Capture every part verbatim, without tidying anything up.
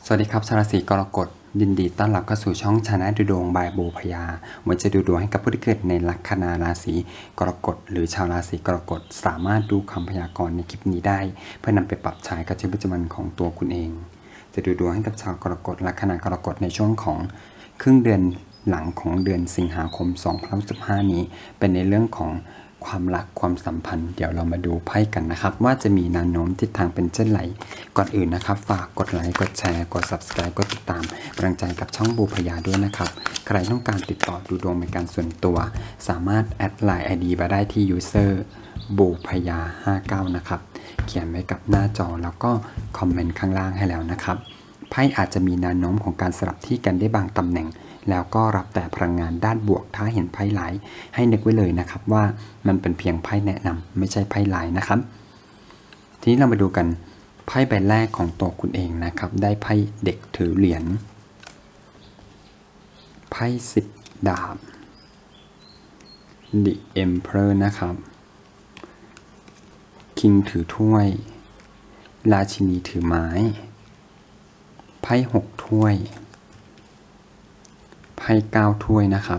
สวัสดีครับชาวราศีกรกฎยินดีต้อนรับเข้าสู่ช่องชาแนลดูดวงบายโบพยาวันจะดูดวงให้กับผู้ที่เกิดในลัคนาราศีกรกฎหรือชาวราศีกรกฎสามารถดูคำพยากรณ์ในคลิปนี้ได้เพื่อนำไปปรับใช้กับชีวิตประจำวันของตัวคุณเองจะดูดวงให้กับชาวกรกฎลัคนากรกฎในช่วงของครึ่งเดือนหลังของเดือนสิงหาคมสองพันสิบห้านี้เป็นในเรื่องของความรักความสัมพันธ์เดี๋ยวเรามาดูไพ่กันนะครับว่าจะมีแนวโน้มทิศทางเป็นเช่นไรก่อนอื่นนะครับฝากกดไลค์กดแชร์กด ซับสไครบ์ กดติดตามกำลังใจกับช่องบูพยาด้วยนะครับใครต้องการติดต่อดูดวงเป็นการส่วนตัวสามารถแอดไลน์ ไอ ดี มาได้ที่ user บูพยาห้าเก้านะครับเขียนไว้กับหน้าจอแล้วก็คอมเมนต์ข้างล่างให้แล้วนะครับไพ่อาจจะมีแนวโน้มของการสลับที่กันได้บางตำแหน่งแล้วก็รับแต่พลังงานด้านบวกถ้าเห็นไพ่หลายให้นึกไว้เลยนะครับว่ามันเป็นเพียงไพ่แนะนำไม่ใช่ไพ่หลายนะครับทีนี้เรามาดูกันไพ่ใบแรกของตัวคุณเองนะครับได้ไพ่เด็กถือเหรียญไพ่สิบดาบ The Emperor นะครับ King ถือถ้วยราชินีถือไม้ไพ่หกถ้วยไพ่เก้าถ้วยนะครับ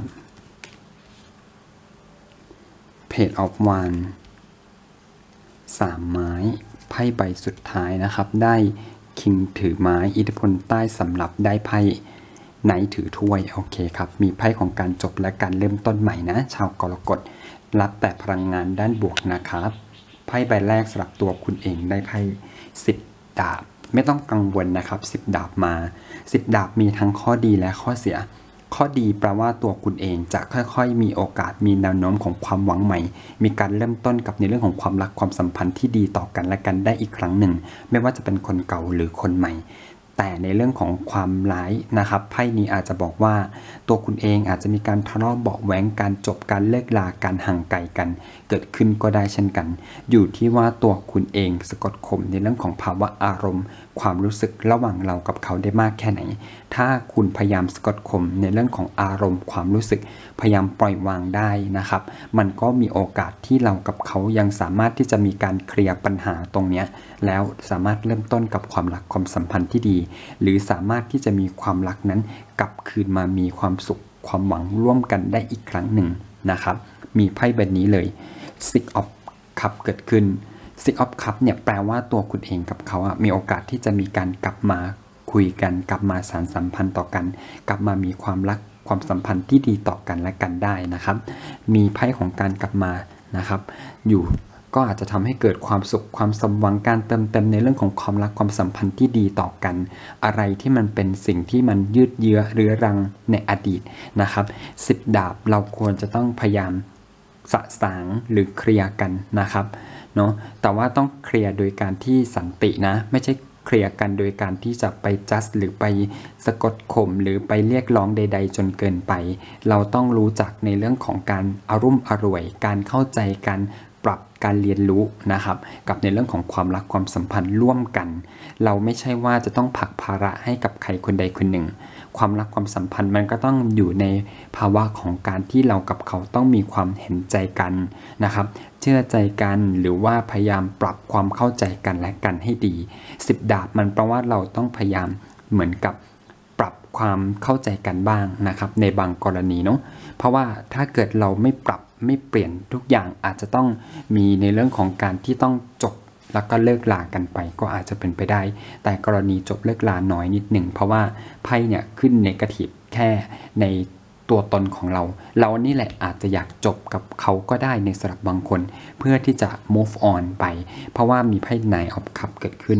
เพจออฟวานสามไม้ไพ่ใบสุดท้ายนะครับได้คิงถือไม้อิทธิพลใต้สำหรับได้ไพ่ไนท์ถือถ้วยโอเคครับมีไพ่ของการจบและการเริ่มต้นใหม่นะชาวกรกฎรับแต่พลังงานด้านบวกนะครับไพ่ใบแรกสำหรับตัวคุณเองได้ไพ่สิบดาบไม่ต้องกังวลนะครับสิบดาบมาสิบดาบมีทั้งข้อดีและข้อเสียข้อดีแปลว่าตัวคุณเองจะค่อยๆมีโอกาสมีแนวโน้มของความหวังใหม่มีการเริ่มต้นกับในเรื่องของความรักความสัมพันธ์ที่ดีต่อกันและกันได้อีกครั้งหนึ่งไม่ว่าจะเป็นคนเก่าหรือคนใหม่แต่ในเรื่องของความร้ายนะครับไพ่นี้อาจจะบอกว่าตัวคุณเองอาจจะมีการทะเลาะเบาะแว้งการจบการเลิกลาการห่างไกลกันเกิดขึ้นก็ได้เช่นกันอยู่ที่ว่าตัวคุณเองสะกดข่มในเรื่องของภาวะอารมณ์ความรู้สึกระหว่างเรากับเขาได้มากแค่ไหนถ้าคุณพยายามสะกดข่มในเรื่องของอารมณ์ความรู้สึกพยายามปล่อยวางได้นะครับมันก็มีโอกาสที่เรากับเขายังสามารถที่จะมีการเคลียร์ปัญหาตรงนี้แล้วสามารถเริ่มต้นกับความรักความสัมพันธ์ที่ดีหรือสามารถที่จะมีความรักนั้นกลับคืนมามีความสุขความหวังร่วมกันได้อีกครั้งหนึ่งนะครับมีไพ่ใบนี้เลย Six of Cups เกิดขึ้น Six of Cups เนี่ยแปลว่าตัวคุณเองกับเขาอะมีโอกาสที่จะมีการกลับมาคุยกันกลับมาสานสัมพันธ์ต่อกันกลับมามีความรักความสัมพันธ์ที่ดีต่อกันและกันได้นะครับมีไพ่ของการกลับมานะครับอยู่ก็อาจจะทำให้เกิดความสุขความสมหวังการเติมเต็มในเรื่องของความรักความสัมพันธ์ที่ดีต่อกันอะไรที่มันเป็นสิ่งที่มันยืดเยื้อเรื้อรังในอดีตนะครับสิบดาบเราควรจะต้องพยายามสะสางหรือเคลียร์กันนะครับเนาะแต่ว่าต้องเคลียร์โดยการที่สันตินะไม่ใช่เคลียร์กันโดยการที่จะไปจัดหรือไปสะกดข่มหรือไปเรียกร้องใดๆจนเกินไปเราต้องรู้จักในเรื่องของการอารมณ์อร่วยการเข้าใจกันปรับการเรียนรู้นะครับกับในเรื่องของความรักความสัมพันธ์ร่วมกันเราไม่ใช่ว่าจะต้องผลักภาระให้กับใครคนใดคนหนึ่งความรักความสัมพันธ์มันก็ต้องอยู่ในภาวะของการที่เรากับเขาต้องมีความเห็นใจกันนะครับเชื่อใจกันหรือว่าพยายามปรับความเข้าใจกันและกันให้ดีสิบดาบมันแปลว่าเราต้องพยายามเหมือนกับปรับความเข้าใจกันบ้างนะครับในบางกรณีเนาะเพราะว่าถ้าเกิดเราไม่ปรับไม่เปลี่ยนทุกอย่างอาจจะต้องมีในเรื่องของการที่ต้องจบแล้วก็เลิกลากันไปก็อาจจะเป็นไปได้แต่กรณีจบเลิกลาน้อยนิดหนึ่งเพราะว่าไพ่เนี่ยขึ้นเนกาทีฟแค่ในตัวตนของเราเรานี่แหละอาจจะอยากจบกับเขาก็ได้ในสำหรับบางคนเพื่อที่จะ move on ไปเพราะว่ามีไพ่ Nine of Cups เกิดขึ้น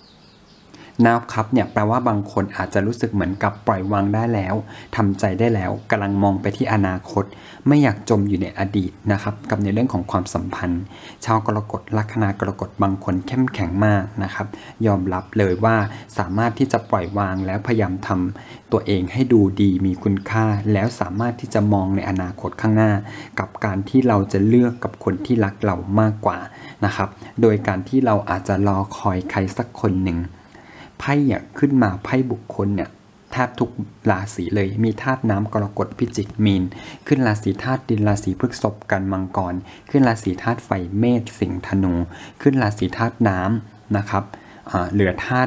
Nine of Cupsเนี่ยแปลว่าบางคนอาจจะรู้สึกเหมือนกับปล่อยวางได้แล้วทำใจได้แล้วกำลังมองไปที่อนาคตไม่อยากจมอยู่ในอดีตนะครับกับในเรื่องของความสัมพันธ์ชาวกรกฎลัคนากรกฎบางคนเข้มแข็งมากนะครับยอมรับเลยว่าสามารถที่จะปล่อยวางแล้วพยายามทำตัวเองให้ดูดีมีคุณค่าแล้วสามารถที่จะมองในอนาคตข้างหน้ากับการที่เราจะเลือกกับคนที่รักเรามากกว่านะครับโดยการที่เราอาจจะรอคอยใครสักคนหนึ่งไพ่เนี่ยขึ้นมาไพ่บุคคลเนี่ยแทบทุกราศีเลยมีธาตุน้ำกรกฎพิจิกมีนขึ้นราศีธาตุดินราศีพฤษภกันมังกรขึ้นราศีธาตุไฟเมษสิงห์ธนูขึ้นราศีธาตุน้ำนะครับเหลือธาตุ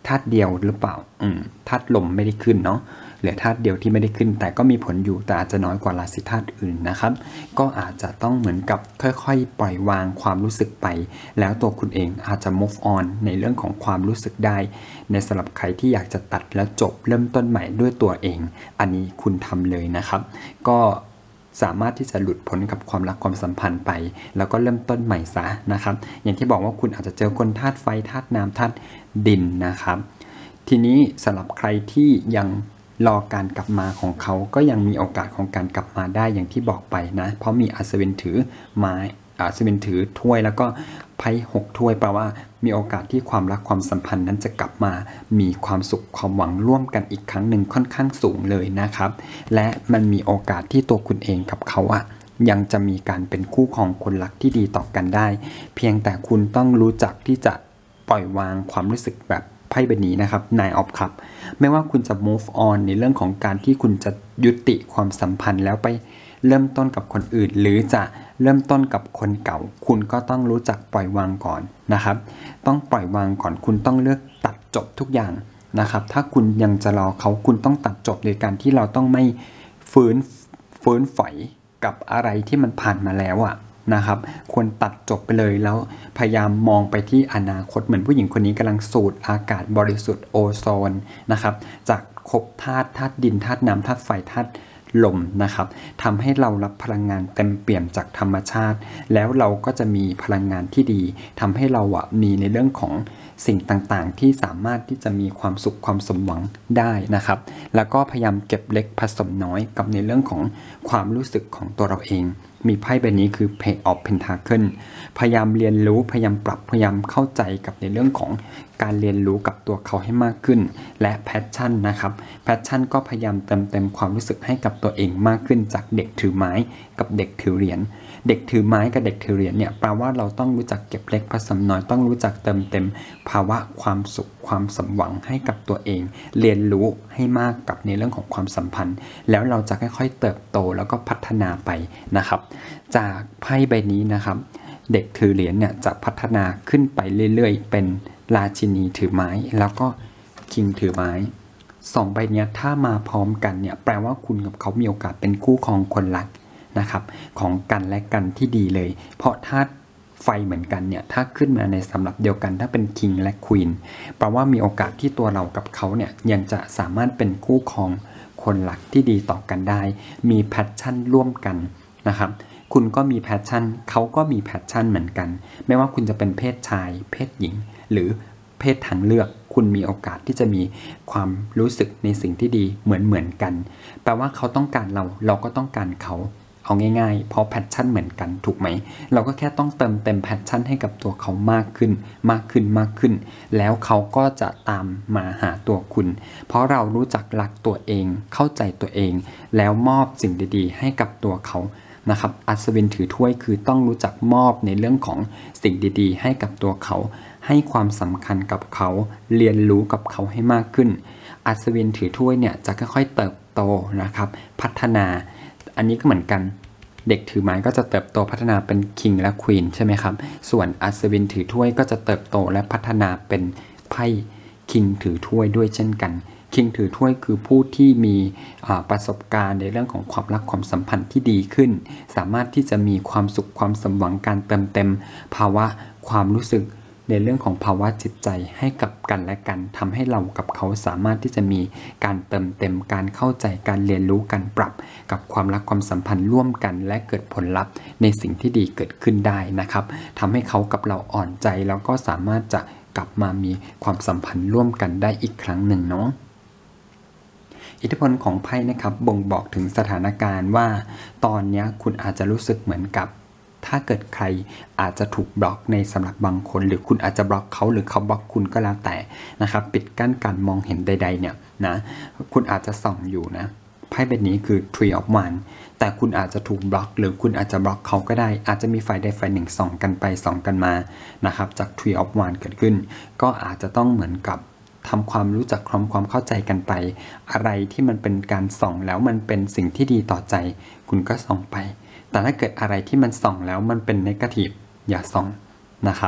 ธาตุเดียวหรือเปล่าอืมธาตุลมไม่ได้ขึ้นเนาะเหลือธาตุเดียวที่ไม่ได้ขึ้นแต่ก็มีผลอยู่แต่อาจจะน้อยกว่าราศีธาตุอื่นนะครับก็อาจจะต้องเหมือนกับค่อยๆปล่อยวางความรู้สึกไปแล้วตัวคุณเองอาจจะ move on ในเรื่องของความรู้สึกได้ในสำหรับใครที่อยากจะตัดแล้วจบเริ่มต้นใหม่ด้วยตัวเองอันนี้คุณทำเลยนะครับก็สามารถที่จะหลุดพ้นกับความรักความสัมพันธ์ไปแล้วก็เริ่มต้นใหม่ซะนะครับอย่างที่บอกว่าคุณอาจจะเจอคนธาตุไฟธาตุน้ำธาตุดินนะครับทีนี้สำหรับใครที่ยังรอการกลับมาของเขาก็ยังมีโอกาสของการกลับมาได้อย่างที่บอกไปนะเพราะมีอัศวินถือไม้อัศวินถือถ้วยแล้วก็ไพ่หกถ้วยแปลว่ามีโอกาสที่ความรักความสัมพันธ์นั้นจะกลับมามีความสุขความหวังร่วมกันอีกครั้งหนึ่งค่อนข้างสูงเลยนะครับและมันมีโอกาสที่ตัวคุณเองกับเขาอะยังจะมีการเป็นคู่ครองคนรักที่ดีต่อกันได้เพียงแต่คุณต้องรู้จักที่จะปล่อยวางความรู้สึกแบบไพ่ใบนี้นะครับ Nine of Cups ไม่ว่าคุณจะ move on ในเรื่องของการที่คุณจะยุติความสัมพันธ์แล้วไปเริ่มต้นกับคนอื่นหรือจะเริ่มต้นกับคนเก่าคุณก็ต้องรู้จักปล่อยวางก่อนนะครับต้องปล่อยวางก่อนคุณต้องเลือกตัดจบทุกอย่างนะครับถ้าคุณยังจะรอเขาคุณต้องตัดจบโดยการที่เราต้องไม่ฟื้นฟื้นฝอยกับอะไรที่มันผ่านมาแล้วอะนะครับควรตัดจบไปเลยแล้วพยายามมองไปที่อนาคตเหมือนผู้หญิงคนนี้กำลังสูดอากาศบริสุทธิ์โอโซนนะครับจากครบธาตุธาตุดินธาตุน้ำธาตุไฟธาตุลมนะครับทำให้เรารับพลังงานเต็มเปี่ยมจากธรรมชาติแล้วเราก็จะมีพลังงานที่ดีทำให้เราอะมีในเรื่องของสิ่งต่างๆที่สามารถที่จะมีความสุขความสมหวังได้นะครับแล้วก็พยายามเก็บเล็กผสมน้อยกับในเรื่องของความรู้สึกของตัวเราเองมีไพ่ใบนี้คือ Page of Pentacle พยายามเรียนรู้พยายามปรับพยายามเข้าใจกับในเรื่องของการเรียนรู้กับตัวเขาให้มากขึ้นและแพชชั่นนะครับแพชชั่นก็พยายามเติมเต็มความรู้สึกให้กับตัวเองมากขึ้นจากเด็กถือไม้กับเด็กถือเหรียญเด็กถือไม้กับเด็กถือเหรียญเนี่ยแปลว่าเราต้องรู้จักเก็บเล็กผสมน้อยต้องรู้จักเติมเต็มภาวะความสุขความสมหวังให้กับตัวเองเรียนรู้ให้มากกับในเรื่องของความสัมพันธ์แล้วเราจะค่อยๆเติบโตแล้วก็พัฒนาไปนะครับจากไพ่ใบนี้นะครับเด็กถือเหรียญเนี่ยจะพัฒนาขึ้นไปเรื่อยๆเป็นราชินีถือไม้แล้วก็คิงถือไม้สองใบนี้ถ้ามาพร้อมกันเนี่ยแปลว่าคุณกับเขามีโอกาสเป็นคู่ครองคนรักนะครับของกันและกันที่ดีเลยเพราะธาตุไฟเหมือนกันเนี่ยถ้าขึ้นมาในสำหรับเดียวกันถ้าเป็นคิงและควีนแปลว่ามีโอกาสที่ตัวเรากับเขาเนี่ยยังจะสามารถเป็นคู่ครองคนรักที่ดีต่อกันได้มีแพชชั่นร่วมกันนะครับคุณก็มีแพชชั่นเขาก็มีแพชชั่นเหมือนกันไม่ว่าคุณจะเป็นเพศชายเพศหญิงหรือเพศทางเลือกคุณมีโอกาสที่จะมีความรู้สึกในสิ่งที่ดีเหมือนเหมือนกันแปลว่าเขาต้องการเราเราก็ต้องการเขาเอาง่ายๆเพราะแพชชั่นเหมือนกันถูกไหมเราก็แค่ต้องเติมเต็มแพชชั่นให้กับตัวเขามากขึ้นมากขึ้นมากขึ้นแล้วเขาก็จะตามมาหาตัวคุณเพราะเรารู้จักรักตัวเองเข้าใจตัวเองแล้วมอบสิ่งดีๆให้กับตัวเขานะครับอัศวินถือถ้วยคือต้องรู้จักมอบในเรื่องของสิ่งดีๆให้กับตัวเขาให้ความสำคัญกับเขาเรียนรู้กับเขาให้มากขึ้นอัศวินถือถ้วยเนี่ยจะค่อยๆเติบโตนะครับพัฒนาอันนี้ก็เหมือนกันเด็กถือไม้ก็จะเติบโตพัฒนาเป็นคิงและควีนใช่ไหมครับส่วนอัศวินถือถ้วยก็จะเติบโตและพัฒนาเป็นไพ่คิงถือถ้วยด้วยเช่นกันคิงถือถ้วยคือผู้ที่มีประสบการณ์ในเรื่องของความรักความสัมพันธ์ที่ดีขึ้นสามารถที่จะมีความสุขความสมหวังการเติมเต็มภาวะความรู้สึกในเรื่องของภาวะจิตใจให้กับกันและกันทำให้เรากับเขาสามารถที่จะมีการเติมเต็มการเข้าใจการเรียนรู้การปรับกับความรักความสัมพันธ์ร่วมกันและเกิดผลลัพธ์ในสิ่งที่ดีเกิดขึ้นได้นะครับทำให้เขากับเราอ่อนใจแล้วก็สามารถจะกลับมามีความสัมพันธ์ร่วมกันได้อีกครั้งหนึ่งเนาะอิทธิพลของไพ่นะครับบ่งบอกถึงสถานการณ์ว่าตอนนี้คุณอาจจะรู้สึกเหมือนกับถ้าเกิดใครอาจจะถูกบล็อกในสำหรับบางคนหรือคุณอาจจะบล็อกเขาหรือเขาบล็อกคุณก็แล้วแต่นะครับปิดกั้นการมองเห็นใดๆเนี่ยนะคุณอาจจะส่องอยู่นะไพ่ใบนี้คือ Three of Wands แต่คุณอาจจะถูกบล็อกหรือคุณอาจจะบล็อกเขาก็ได้อาจจะมีฝ่ายใดฝ่ายหนึ่งส่องกันไปส่องกันมานะครับจาก Three of Wands เกิดขึ้นก็อาจจะต้องเหมือนกับทำความรู้จักความความเข้าใจกันไปอะไรที่มันเป็นการส่องแล้วมันเป็นสิ่งที่ดีต่อใจคุณก็ส่องไปแต่ถ้าเกิดอะไรที่มันส่องแล้วมันเป็นเนกาทีฟอย่าส่องนะครับ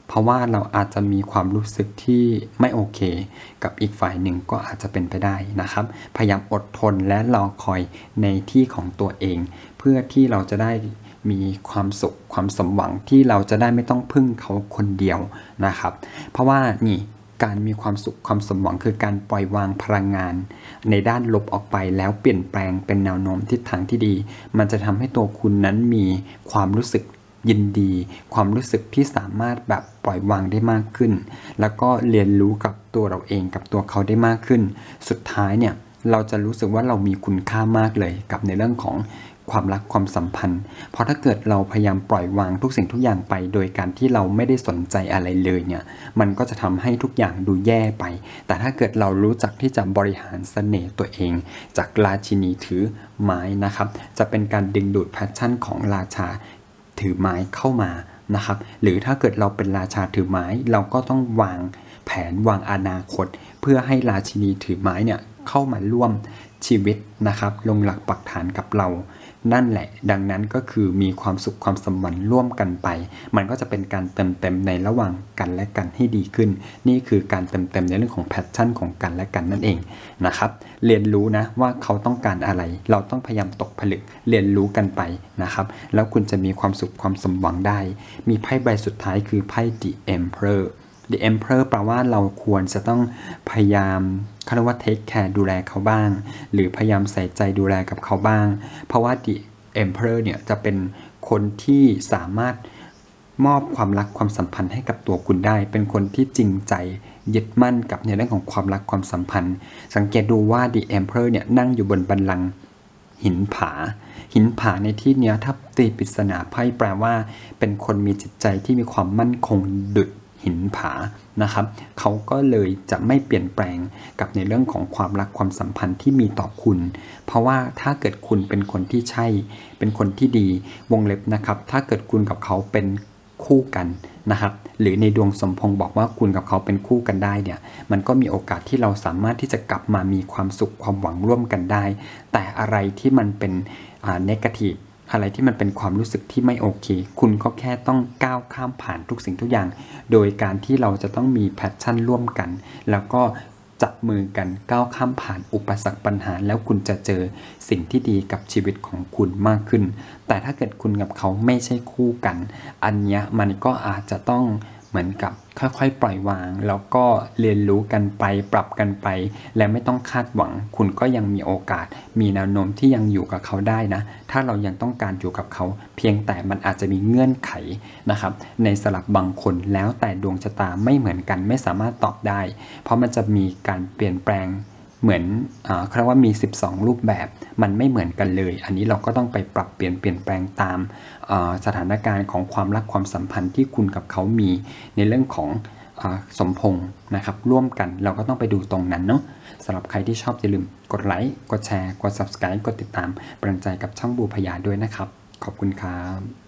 เพราะว่าเราอาจจะมีความรู้สึกที่ไม่โอเคกับอีกฝ่ายหนึ่งก็อาจจะเป็นไปได้นะครับพยายามอดทนและรอคอยในที่ของตัวเองเพื่อที่เราจะได้มีความสุขความสมหวังที่เราจะได้ไม่ต้องพึ่งเขาคนเดียวนะครับเพราะว่านี่การมีความสุขความสมหวังคือการปล่อยวางพลังงานในด้านลบออกไปแล้วเปลี่ยนแปลงเป็นแนวโน้มทิศทางที่ดีมันจะทำให้ตัวคุณนั้นมีความรู้สึกยินดีความรู้สึกที่สามารถแบบปล่อยวางได้มากขึ้นแล้วก็เรียนรู้กับตัวเราเองกับตัวเขาได้มากขึ้นสุดท้ายเนี่ยเราจะรู้สึกว่าเรามีคุณค่ามากเลยกับในเรื่องของความรักความสัมพันธ์เพราะถ้าเกิดเราพยายามปล่อยวางทุกสิ่งทุกอย่างไปโดยการที่เราไม่ได้สนใจอะไรเลยเนี่ยมันก็จะทำให้ทุกอย่างดูแย่ไปแต่ถ้าเกิดเรารู้จักที่จะบริหารเสน่ห์ตัวเองจากราชินีถือไม้นะครับจะเป็นการดึงดูดแพชชั่นของราชาถือไม้เข้ามานะครับหรือถ้าเกิดเราเป็นราชาถือไม้เราก็ต้องวางแผนวางอนาคตเพื่อให้ราชินีถือไม้เนี่ยเข้ามาร่วมชีวิตนะครับลงหลักปักฐานกับเรานั่นแหละดังนั้นก็คือมีความสุขความสมหวังร่วมกันไปมันก็จะเป็นการเติมเต็มในระหว่างกันและกันให้ดีขึ้นนี่คือการเติมเต็มในเรื่องของแพชชั่นของกันและกันนั่นเองนะครับเรียนรู้นะว่าเขาต้องการอะไรเราต้องพยายามตกผลึกเรียนรู้กันไปนะครับแล้วคุณจะมีความสุขความสมหวังได้มีไพ่ใบสุดท้ายคือไพ่ The Emperor The Emperor แปลว่าเราควรจะต้องพยายามเขาเรียกว่า take care ดูแลเขาบ้างหรือพยายามใส่ใจดูแลกับเขาบ้างเพราะว่า The Emperor เนี่ยจะเป็นคนที่สามารถมอบความรักความสัมพันธ์ให้กับตัวคุณได้เป็นคนที่จริงใจยึดมั่นกับในเรื่องของความรักความสัมพันธ์สังเกตดูว่า The Emperor เนี่ยนั่งอยู่บนบัลลังก์หินผาหินผาในที่นี้ถ้าตีปริศนาไพ่แปลว่าเป็นคนมีจิตใจที่มีความมั่นคงดุจหินผานะครับเขาก็เลยจะไม่เปลี่ยนแปลงกับในเรื่องของความรักความสัมพันธ์ที่มีต่อคุณเพราะว่าถ้าเกิดคุณเป็นคนที่ใช่เป็นคนที่ดีวงเล็บนะครับถ้าเกิดคุณกับเขาเป็นคู่กันนะครับหรือในดวงสมพงษ์บอกว่าคุณกับเขาเป็นคู่กันได้เนี่ยมันก็มีโอกาสที่เราสามารถที่จะกลับมามีความสุขความหวังร่วมกันได้แต่อะไรที่มันเป็นอ่า negativeอะไรที่มันเป็นความรู้สึกที่ไม่โอเคคุณก็แค่ต้องก้าวข้ามผ่านทุกสิ่งทุกอย่างโดยการที่เราจะต้องมีแพชชั่นร่วมกันแล้วก็จับมือกันก้าวข้ามผ่านอุปสรรคปัญหาแล้วคุณจะเจอสิ่งที่ดีกับชีวิตของคุณมากขึ้นแต่ถ้าเกิดคุณกับเขาไม่ใช่คู่กันอันนี้มันก็อาจจะต้องเหมือนกับค่อยๆปล่อยวางแล้วก็เรียนรู้กันไปปรับกันไปและไม่ต้องคาดหวังคุณก็ยังมีโอกาสมีแนวโน้มที่ยังอยู่กับเขาได้นะถ้าเรายังต้องการอยู่กับเขาเพียงแต่มันอาจจะมีเงื่อนไขนะครับในสลับบางคนแล้วแต่ดวงชะตาไม่เหมือนกันไม่สามารถตอบได้เพราะมันจะมีการเปลี่ยนแปลงเหมือนอ่าเขาเรียกว่ามีสิบสองรูปแบบมันไม่เหมือนกันเลยอันนี้เราก็ต้องไปปรับเปลี่ยนเปลี่ยนแปลงตามสถานการณ์ของความรักความสัมพันธ์ที่คุณกับเขามีในเรื่องของสมพงษ์นะครับร่วมกันเราก็ต้องไปดูตรงนั้นเนาะสำหรับใครที่ชอบอย่าลืมกดไลค์กดแชร์กด ซับสไครบ์ กดติดตามเป็นกำลังใจกับช่องบูพยาด้วยนะครับขอบคุณครับ